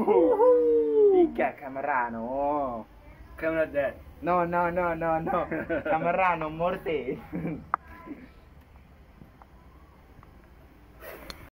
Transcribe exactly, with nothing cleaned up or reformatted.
Minchia, Camerano. Camera Dead. No, no, no, no, no. Camerano, morte.